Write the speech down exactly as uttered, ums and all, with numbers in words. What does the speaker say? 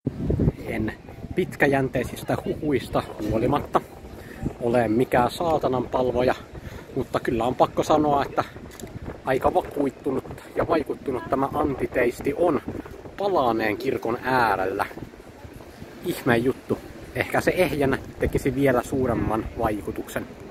En pitkäjänteisistä huhuista huolimatta ole mikään saatanan palvoja, mutta kyllä on pakko sanoa, että aika vakuuttunut ja vaikuttunut tämä antiteisti on palaaneen kirkon äärellä. Ihme juttu. Ehkä se ehjänä tekisi vielä suuremman vaikutuksen.